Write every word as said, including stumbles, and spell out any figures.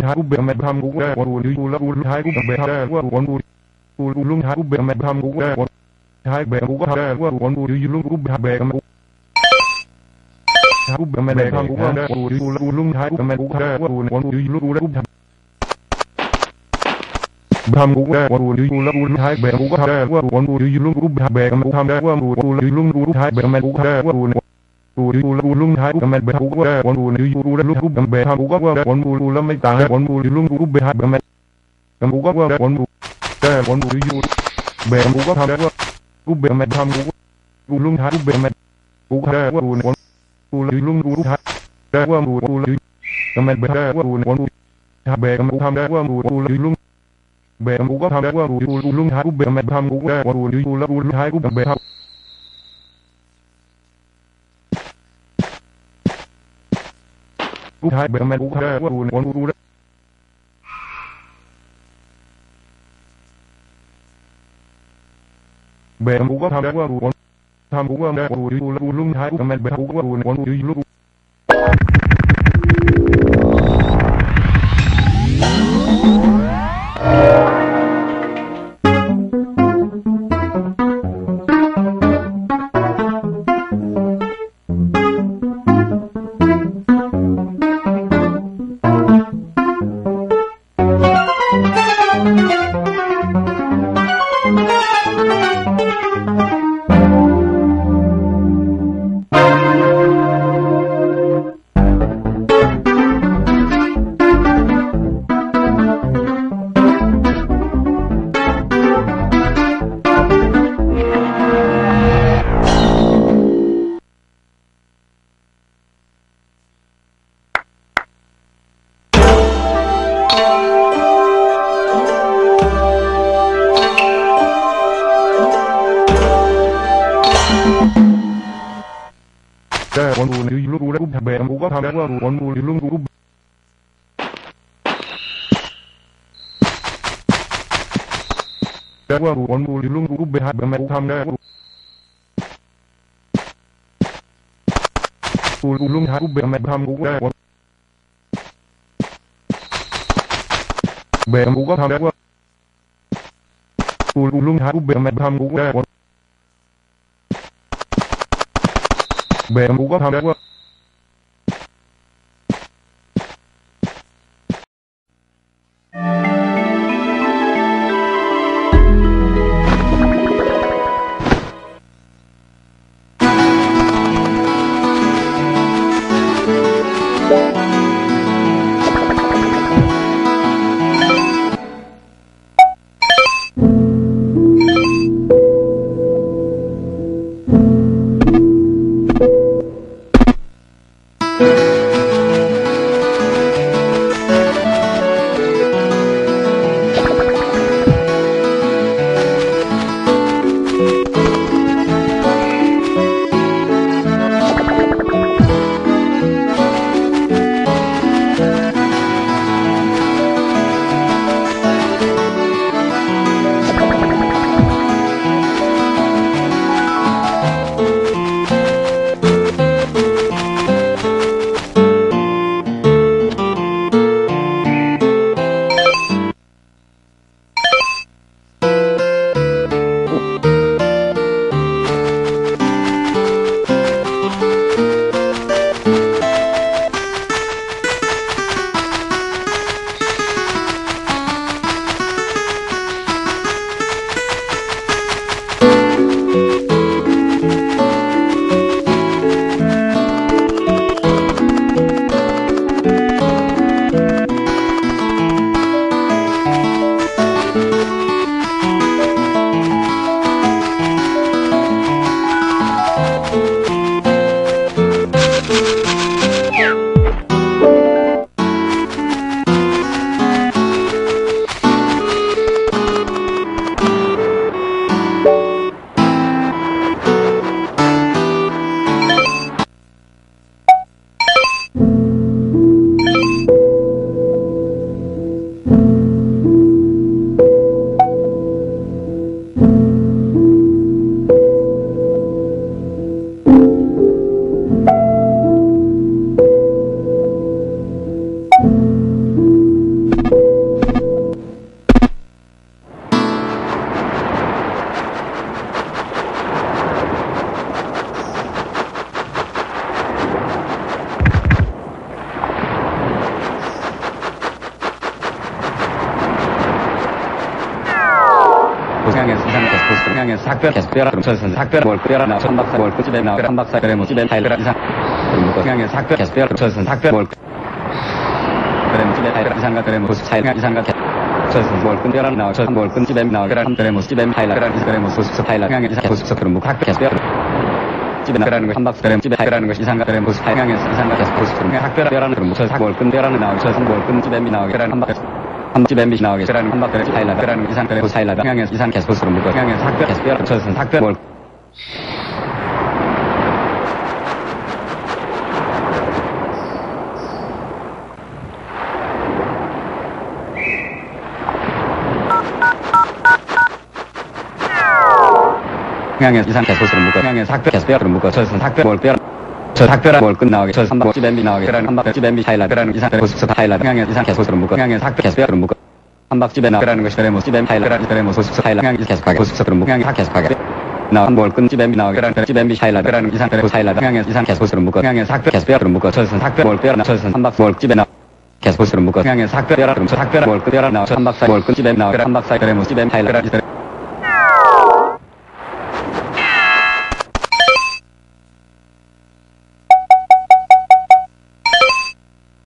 thái của bề mặt tham cũng ra còn đi là u thái của bề ra qua còn u u lung thái của bề mặt tham cũng ra còn thái bề cũng có ra qua còn u lung của bề bề mà thái của bề mặt tham cũng ra còn u lung thái của bề cũng ra qua còn u lung của tham cũng ra còn u lung thái bề cũng có ra qua còn u lung của bề mà tham ra qua u lung của thái bề mà cũng ra qua u u lung thái của bề cũng ra còn u u lung của bề tham cũng ra còn u lungไม่ต่างcòn u lung của bề bề mà cũng có ra còn u ra còn u bề cũng có tham ra u bề mà tham cũng u lung thái của bề mà cũng ra qua u còn u lung của thái ra qua u u mà bề ra qua u còn u bề cũng tham ra qua u u lung bề cũng có tham ra qua u u lung thái của bề mà tham cũng ra còn u u lung thái của bề tham u thái bề mà cũng ra qua u còn u bề cũng có tham ra qua u còn tham cũng ra u u lung thái của bề cũng có u còn u lung ra còn u lung của bề cũng có tham ra qua còn u lung của ra qua còn u lung của bề hai bề mà cũng tham ra u lung hai của bề mà tham cũng ra còn bề cũng có tham ra qua u lung hai của bề mà tham cũng ra còn bề cũng có tham ra qua 향해서 이상 계속 보스로 향해서 삭뼈 계속 뼈라 그럼 저선 삭뼈 뭘 뼈라 나와 천박사 뭘 끝집에 나와 한 박사 그래 뭐 집에 타일라 이상 그럼 묶어 향해서 삭뼈 계속 뼈라 그럼 저선 삭뼈 뭘 그래 뭐 집에 타일라 이상가 그래 뭐 보스 타일라 이상가 저선 뭘 끈뼈라 나와 저선 뭘 끈집에 나와 그래 그래 뭐 집에 타일라 그래 뭐 보스 타일라 향해서 보스 그럼 묶어 계속 뼈 집에 나가라는 것이 한 박스 그래 집에 타일라는 것이 이상가 그래 보스 타일라에서 이상가 계속 보스 그럼 삭뼈라 뼈라는 그럼 저선 뭘 끈뼈라는 나와 저선 뭘 끈집에 나오게 그래 한 박스 한 집에 미 나오게 그라는 한 박스 타일라 그라는 이상 그래 타일라 향해서 이상 계속 보스로 묶어 향해서 삭뼈 계속 뼈라 저선 삭뼈 뭘 향해서 이상 계속 보스로 묶어 향해서 삭뼈 계속 뼈로 묶어 저선 삭뼈 뭘 뼈라 저 삭뼈라 뭘 끝나오게 저 삼박 집에 미 나오게 그라는 한 박스 집에 미 타일라 그라는 이상 그래 보스 타일라 향해서 이상 계속 보스로 묶어 향해서 삭뼈 계속 뼈로 묶어 한 박 집에 나가라는 것이 그래 뭐 집에 타일라 그라는 그래 뭐 보스 타일라 향해서 계속하게 보스 그럼 묶어 향해서 계속하게 나뭘 끈 집에 미 나오게 그라는 집에 미 타일라 그라는 이상 그래 타일라 향해서 이상 계속 보스로 묶어 향해서 삭뼈 계속 뼈로 묶어 저선 삭뼈 뭘 뼈라 저선 한 박스 뭘 집에 나 계속 보스로 묶어 향해서 삭뼈 뼈라 그럼 저 삭뼈라 뭘 뼈라 나와 한 박스 뭘 끈 집에 나오게 한 박스 그래 뭐 집에 타일라 그라는